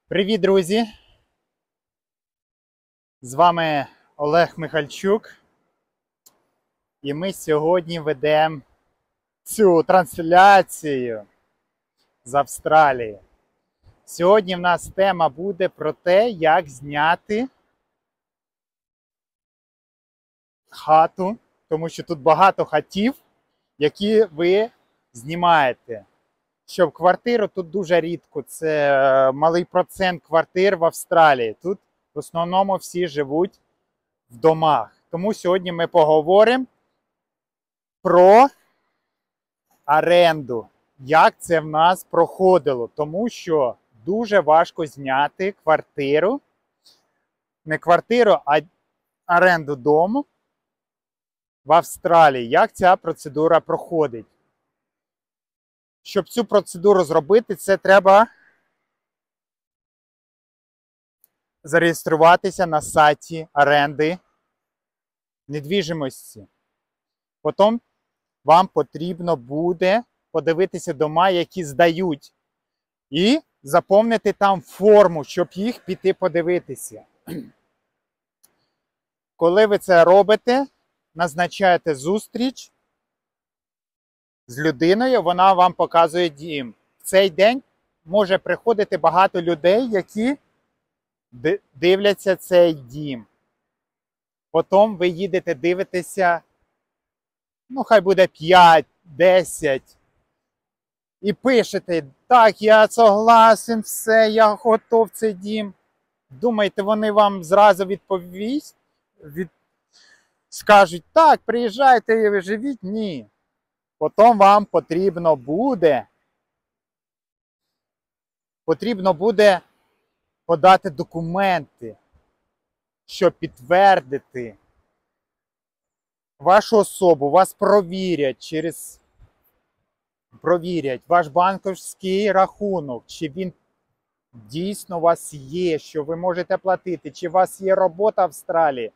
Привіт, друзі! З вами Олег Михальчук. І ми сьогодні ведемо цю трансляцію з Австралії. Сьогодні в нас тема буде про те, як зняти хату, тому що тут багато хатів, які ви знімаєте. Щоб квартиру тут дуже рідко, це малий процент квартир в Австралії. Тут в основному всі живуть в домах. Тому сьогодні ми поговоримо про оренду. Як це в нас проходило. Тому що дуже важко зняти квартиру. Не квартиру, а оренду дому в Австралії. Як ця процедура проходить. Щоб цю процедуру зробити, це треба зареєструватися на сайті оренди недвіжимості. Потім вам потрібно буде подивитися дома, які здають. І заповнити там форму, щоб їх піти подивитися. Коли ви це робите, назначаєте зустріч з людиною, вона вам показує дім. В цей день може приходити багато людей, які дивляться цей дім. Потім ви їдете дивитися, хай буде 5, 10. І пишете, так, я согласен, все, я готов цей дім. Думаєте, вони вам зразу відповість? Скажуть, так, приїжджайте і ви живіть? Ні. Потім вам потрібно буде подати документи, щоб підтвердити вашу особу. Вас провірять ваш банківський рахунок, чи він дійсно у вас є, що ви можете платити, чи у вас є робота в Австралії,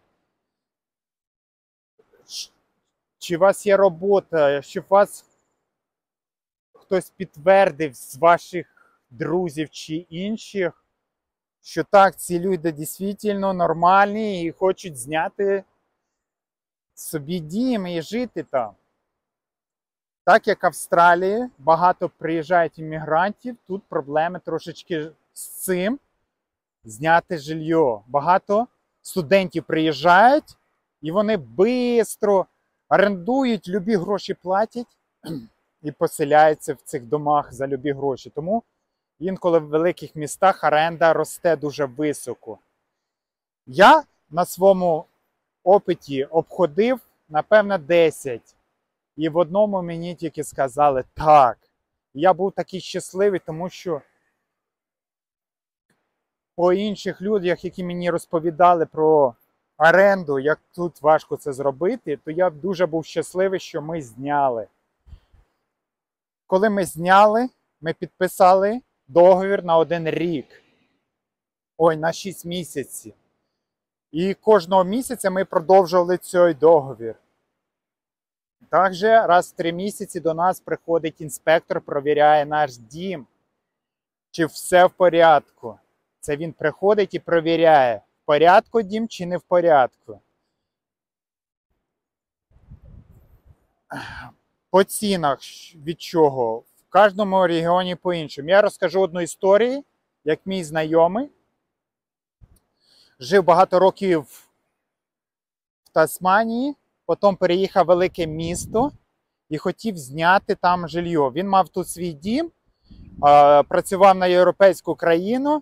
чи у вас є робота, щоб вас хтось підтвердив з ваших друзів чи інших, що так, ці люди дійсно нормальні і хочуть зняти собі дім і жити там. Так як в Австралії багато приїжджають іммігрантів, тут проблеми трошечки з цим зняти житло. Багато студентів приїжджають і вони швидко орендують, любі гроші платять і поселяються в цих домах за любі гроші. Тому інколи в великих містах оренда росте дуже високо. Я на своєму опиті обходив, напевно, 10. І в одному мені тільки сказали так. Я був такий щасливий, тому що по інших людях, які мені розповідали про оренду, як тут важко це зробити, то я дуже був щасливий, що ми зняли. Коли ми зняли, ми підписали договір на 1 рік. На 6 місяців. І кожного місяця ми продовжували цей договір. Також раз в 3 місяці до нас приходить інспектор, провіряє наш дім, чи все в порядку. Це він приходить і провіряє, в порядку дім чи не в порядку. По цінах від чого? В кожному регіоні по-іншому. Я розкажу одну історію, як мій знайомий жив багато років в Тасманії, потім переїхав в велике місто і хотів зняти там житло. Він мав тут свій дім, працював на європейську країну,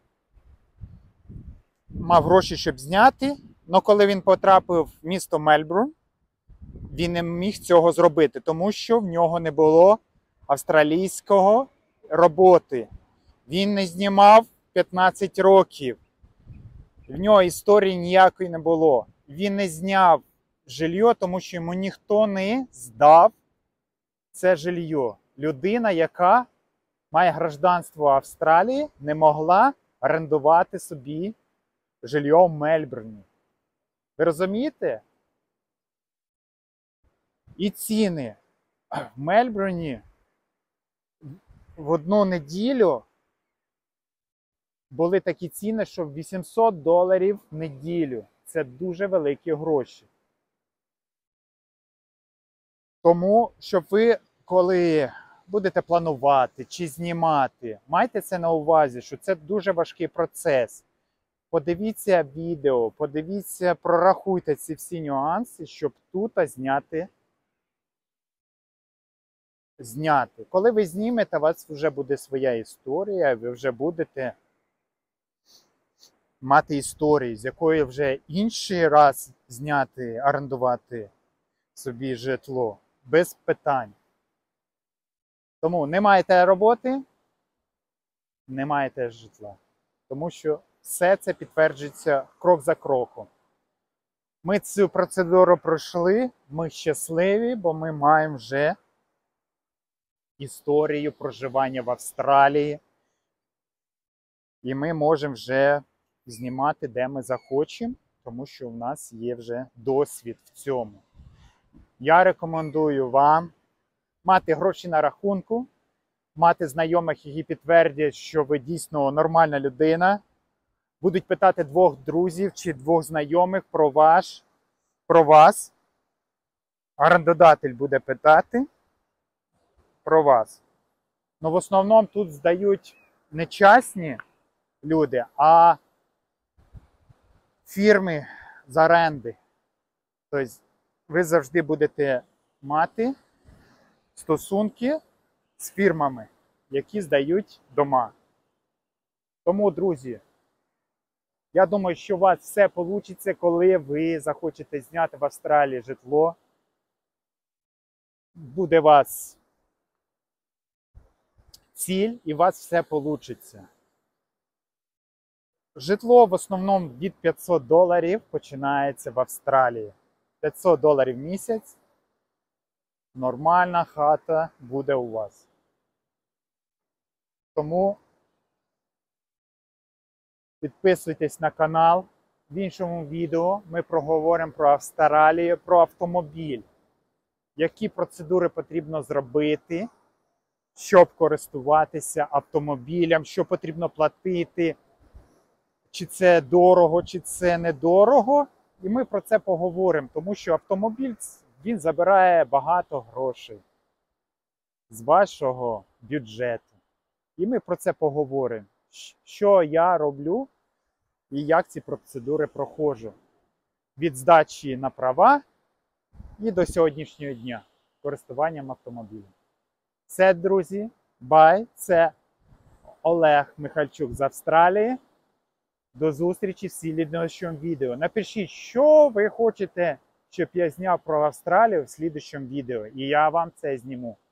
мав гроші, щоб зняти, але коли він потрапив в місто Мельбурн, він не міг цього зробити, тому що в нього не було австралійського роботи. Він не знімав 15 років. В нього історії ніякої не було. Він не зняв житло, тому що йому ніхто не здав це житло. Людина, яка має гражданство Австралії, не могла орендувати собі житло в Мельбурні. Ви розумієте? І ціни в Мельбурні в одну неділю були такі ціни, що $800 в неділю. Це дуже великі гроші. Тому, щоб ви, коли будете планувати чи знімати, майте це на увазі, що це дуже важкий процес. Подивіться відео, подивіться, прорахуйте ці всі нюанси, щоб тут зняти. Коли ви знімете, у вас вже буде своя історія, ви вже будете мати історію, з якої вже інший раз зняти, орендувати собі житло без питань. Тому не маєте роботи, не маєте житла. Тому що все це підтверджується крок за кроком. Ми цю процедуру пройшли, ми щасливі, бо ми маємо вже історію проживання в Австралії. І ми можемо вже знімати, де ми захочемо, тому що в нас є вже досвід в цьому. Я рекомендую вам мати гроші на рахунку, мати знайомих, які підтвердять, що ви дійсно нормальна людина. Будуть питати 2 друзів чи 2 знайомих про вас. Орендодатель буде питати про вас. Ну, в основному тут здають не частні люди, а фірми з оренди. Тобто ви завжди будете мати стосунки з фірмами, які здають дома. Тому, друзі, я думаю, що у вас все вийде, коли ви захочете зняти в Австралії житло. Буде у вас ціль і у вас все вийде. Житло в основному від $500 починається в Австралії. $500 в місяць. Нормальна хата буде у вас. Тому підписуйтесь на канал. В іншому відео ми проговоримо про Австралію, про автомобіль. Які процедури потрібно зробити, щоб користуватися автомобілем, що потрібно платити, чи це дорого, чи це недорого. І ми про це поговоримо, тому що автомобіль, він забирає багато грошей з вашого бюджету. І ми про це поговоримо, що я роблю і як ці процедури проходжу. Від здачі на права і до сьогоднішнього дня користуванням автомобілем. Все, друзі, бай! Це Олег Михальчук з Австралії. До зустрічі в слідуючому відео. Напишіть, що ви хочете, щоб я зняв про Австралію в слідуючому відео. І я вам це зніму.